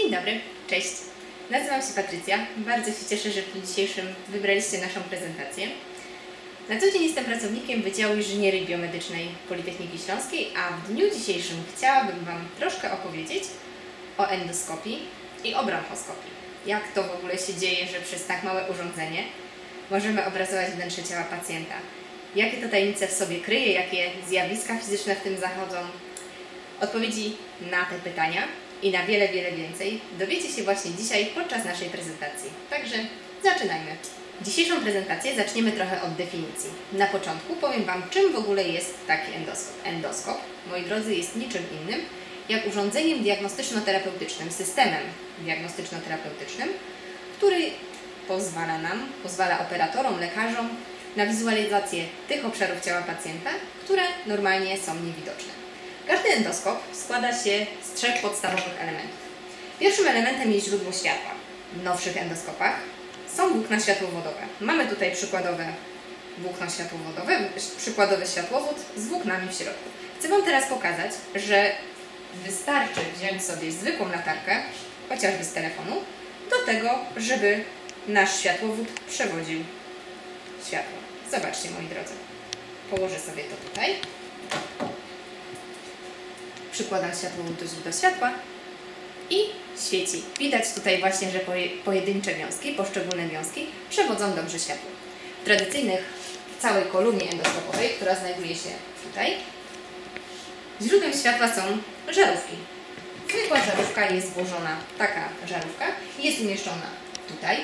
Dzień dobry, cześć. Nazywam się Patrycja. Bardzo się cieszę, że w dniu dzisiejszym wybraliście naszą prezentację. Na co dzień jestem pracownikiem Wydziału Inżynierii Biomedycznej Politechniki Śląskiej, a w dniu dzisiejszym chciałabym Wam troszkę opowiedzieć o endoskopii i o bronchoskopii. Jak to w ogóle się dzieje, że przez tak małe urządzenie możemy obrazować wnętrze ciała pacjenta. Jakie to tajemnice w sobie kryje, jakie zjawiska fizyczne w tym zachodzą. Odpowiedzi na te pytania i na wiele, wiele więcej dowiecie się właśnie dzisiaj podczas naszej prezentacji. Także zaczynajmy. Dzisiejszą prezentację zaczniemy trochę od definicji. Na początku powiem Wam, czym w ogóle jest taki endoskop. Endoskop, moi drodzy, jest niczym innym jak urządzeniem diagnostyczno-terapeutycznym, systemem diagnostyczno-terapeutycznym, który pozwala operatorom, lekarzom na wizualizację tych obszarów ciała pacjenta, które normalnie są niewidoczne. Każdy endoskop składa się z 3 podstawowych elementów. Pierwszym elementem jest źródło światła. W nowszych endoskopach są włókna światłowodowe. Mamy tutaj przykładowe włókno światłowodowe, przykładowy światłowód z włóknami w środku. Chcę Wam teraz pokazać, że wystarczy wziąć sobie zwykłą latarkę, chociażby z telefonu, do tego, żeby nasz światłowód przewodził światło. Zobaczcie, moi drodzy. Położę sobie to tutaj. Przykładam światłowód do źródła światła i świeci. Widać tutaj właśnie, że pojedyncze wiązki, poszczególne wiązki przewodzą dobrze światło. W tradycyjnych, całej kolumnie endoskopowej, która znajduje się tutaj, źródłem światła są żarówki. Zwykła żarówka jest włożona, taka żarówka, jest umieszczona tutaj.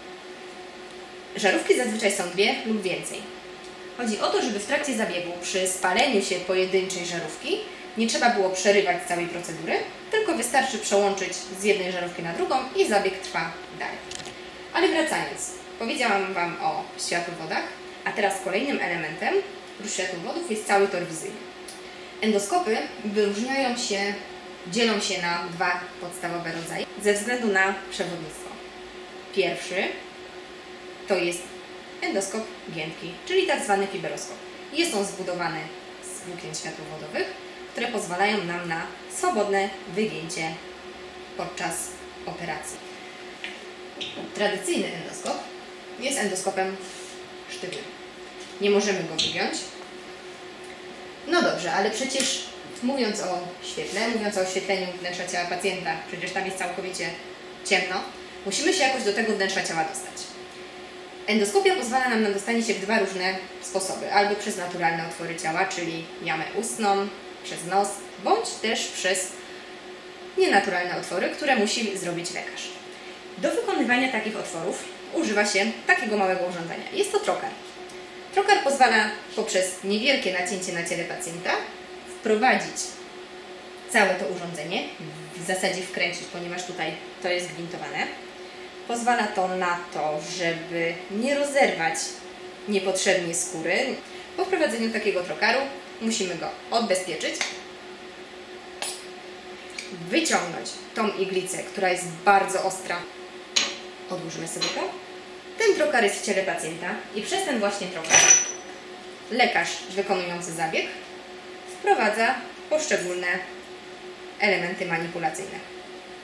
Żarówki zazwyczaj są 2 lub więcej. Chodzi o to, żeby w trakcie zabiegu, przy spaleniu się pojedynczej żarówki, nie trzeba było przerywać całej procedury, tylko wystarczy przełączyć z jednej żarówki na drugą i zabieg trwa dalej. Ale wracając, powiedziałam Wam o światłowodach, a teraz kolejnym elementem oprócz światłowodów jest cały tor wizyjny. Endoskopy dzielą się na 2 podstawowe rodzaje ze względu na przewodnictwo. Pierwszy to jest endoskop giętki, czyli tak zwany fiberoskop. Jest on zbudowany z włókien światłowodowych, które pozwalają nam na swobodne wygięcie podczas operacji. Tradycyjny endoskop jest endoskopem sztywnym. Nie możemy go wygiąć. No dobrze, ale przecież mówiąc o świetle, mówiąc o oświetleniu wnętrza ciała pacjenta, przecież tam jest całkowicie ciemno, musimy się jakoś do tego wnętrza ciała dostać. Endoskopia pozwala nam na dostanie się w 2 różne sposoby. Albo przez naturalne otwory ciała, czyli jamę ustną, przez nos, bądź też przez nienaturalne otwory, które musi zrobić lekarz. Do wykonywania takich otworów używa się takiego małego urządzenia. Jest to trokar. Trokar pozwala poprzez niewielkie nacięcie na ciele pacjenta wprowadzić całe to urządzenie, w zasadzie wkręcić, ponieważ tutaj to jest gwintowane. Pozwala to na to, żeby nie rozerwać niepotrzebnie skóry. Po wprowadzeniu takiego trokaru musimy go odbezpieczyć, wyciągnąć tą iglicę, która jest bardzo ostra. Odłóżmy sobie to. Ten trokar jest w ciele pacjenta i przez ten właśnie trokar lekarz wykonujący zabieg wprowadza poszczególne elementy manipulacyjne.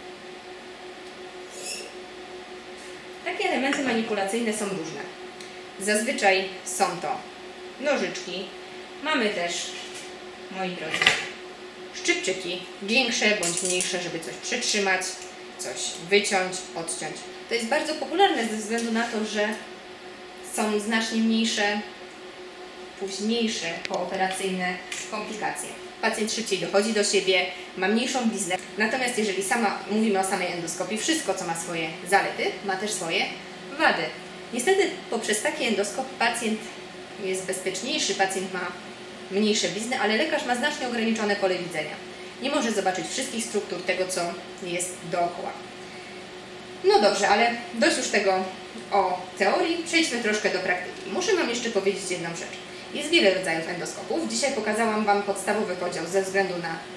Takie elementy manipulacyjne są różne. Zazwyczaj są to nożyczki. Mamy też, moi drodzy, szczypczyki, większe bądź mniejsze, żeby coś przytrzymać, coś wyciąć, odciąć. To jest bardzo popularne ze względu na to, że są znacznie mniejsze, późniejsze pooperacyjne komplikacje. Pacjent szybciej dochodzi do siebie, ma mniejszą bliznę. Natomiast jeżeli mówimy o samej endoskopii, wszystko co ma swoje zalety, ma też swoje wady. Niestety poprzez taki endoskop pacjent jest bezpieczniejszy, pacjent ma mniejsze blizny, ale lekarz ma znacznie ograniczone pole widzenia. Nie może zobaczyć wszystkich struktur tego, co jest dookoła. No dobrze, ale dość już tego o teorii, przejdźmy troszkę do praktyki. Muszę Wam jeszcze powiedzieć jedną rzecz. Jest wiele rodzajów endoskopów. Dzisiaj pokazałam Wam podstawowy podział ze względu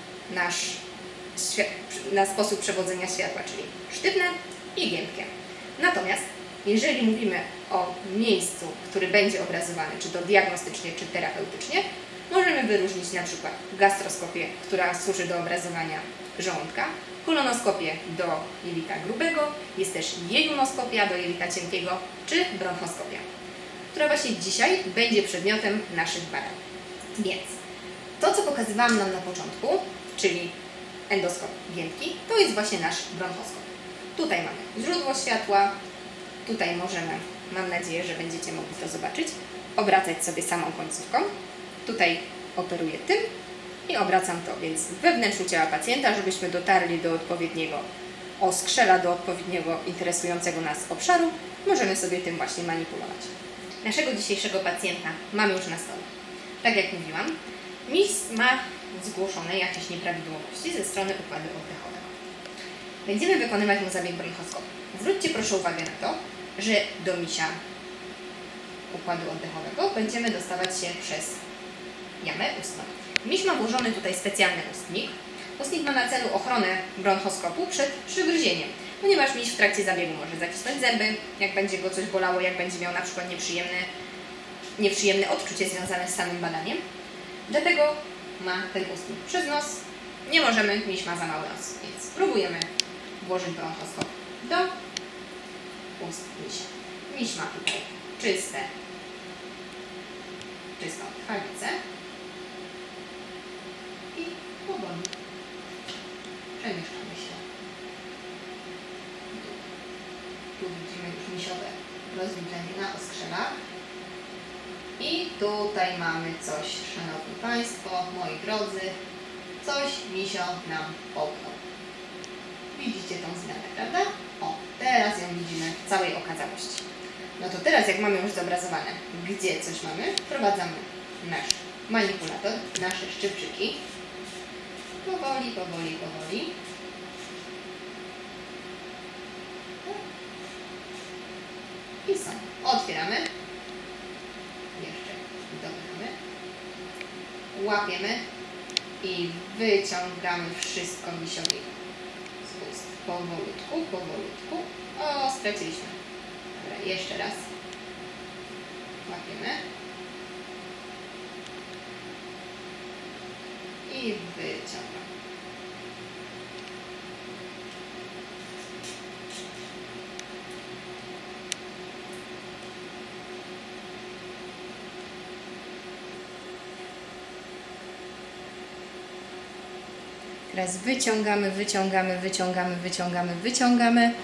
na sposób przewodzenia światła, czyli sztywne i giętkie. Natomiast jeżeli mówimy o miejscu, który będzie obrazowany, czy to diagnostycznie, czy terapeutycznie, możemy wyróżnić na przykład gastroskopię, która służy do obrazowania żołądka, kolonoskopię do jelita grubego, jest też jejunoskopia do jelita cienkiego, czy bronchoskopia, która właśnie dzisiaj będzie przedmiotem naszych badań. Więc to, co pokazywałam nam na początku, czyli endoskop giętki, to jest właśnie nasz bronchoskop. Tutaj mamy źródło światła, tutaj możemy, mam nadzieję, że będziecie mogli to zobaczyć, obracać sobie samą końcówką. Tutaj operuję tym i obracam to, więc we wnętrzu ciała pacjenta, żebyśmy dotarli do odpowiedniego oskrzela, do odpowiedniego interesującego nas obszaru, możemy sobie tym właśnie manipulować. Naszego dzisiejszego pacjenta mamy już na stole. Tak jak mówiłam, miś ma zgłoszone jakieś nieprawidłowości ze strony układu oddechowego. Będziemy wykonywać mu zabieg bronchoskopu. Zwróćcie proszę uwagę na to, że do misia układu oddechowego będziemy dostawać się przez jamę ustną. Miś ma włożony tutaj specjalny ustnik. Ustnik ma na celu ochronę bronchoskopu przed przygryzieniem, ponieważ miś w trakcie zabiegu może zacisnąć zęby, jak będzie go coś bolało, jak będzie miał na przykład nieprzyjemne odczucie związane z samym badaniem. Dlatego ma ten ustnik przez nos. Nie możemy, miś ma za mały nos, więc spróbujemy włożyć bronchoskop do ust misia. Miś ma tutaj czystą tchawicę i powoli przemieszczamy się. Tu widzimy już misiowe rozwidlenie na oskrzelach. I tutaj mamy coś, szanowni Państwo, moi drodzy, coś misio nam połknął. Widzicie tą zmianę, prawda? O, teraz ją widzimy w całej okazałości. No to teraz, jak mamy już zobrazowane, gdzie coś mamy, wprowadzamy nasz manipulator, nasze szczypczyki. Powoli, powoli, powoli. I są. Otwieramy. Jeszcze dopychamy. Łapiemy i wyciągamy wszystko misiowi z ust. Powolutku, powolutku. O, straciliśmy. Dobra, jeszcze raz. Łapiemy. I wyciągamy. Teraz wyciągamy, wyciągamy, wyciągamy, wyciągamy, wyciągamy.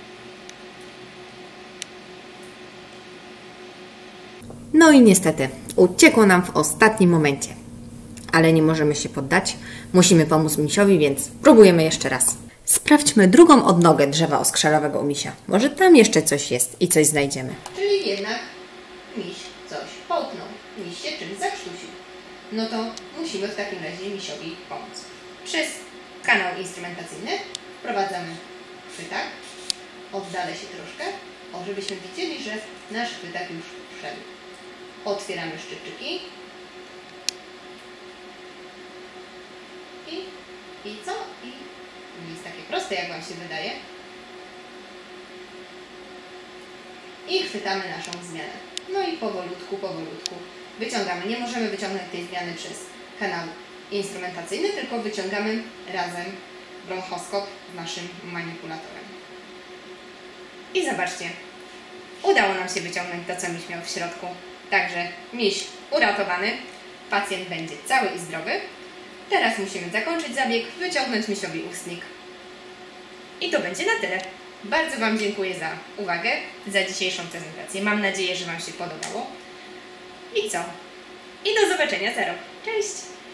No i niestety, uciekło nam w ostatnim momencie. Ale nie możemy się poddać. Musimy pomóc misiowi, więc próbujemy jeszcze raz. Sprawdźmy drugą odnogę drzewa oskrzelowego u misia. Może tam jeszcze coś jest i coś znajdziemy. Czyli jednak miś coś połknął. Miś się czymś zakrztusił. No to musimy w takim razie misiowi pomóc. Przez kanał instrumentacyjny wprowadzamy chwytak. Oddalę się troszkę, żebyśmy widzieli, że nasz chwytak już wszedł. Otwieramy szczypczyki. I co? I nie jest takie proste, jak Wam się wydaje. I chwytamy naszą zmianę. No i powolutku, powolutku wyciągamy. Nie możemy wyciągnąć tej zmiany przez kanał instrumentacyjny, tylko wyciągamy razem bronchoskop z naszym manipulatorem. I zobaczcie, udało nam się wyciągnąć to, co miś miał w środku. Także miś uratowany, pacjent będzie cały i zdrowy. Teraz musimy zakończyć zabieg, wyciągnąć misiowi ustnik. I to będzie na tyle. Bardzo Wam dziękuję za uwagę, za dzisiejszą prezentację. Mam nadzieję, że Wam się podobało. I co? I do zobaczenia za rok. Cześć!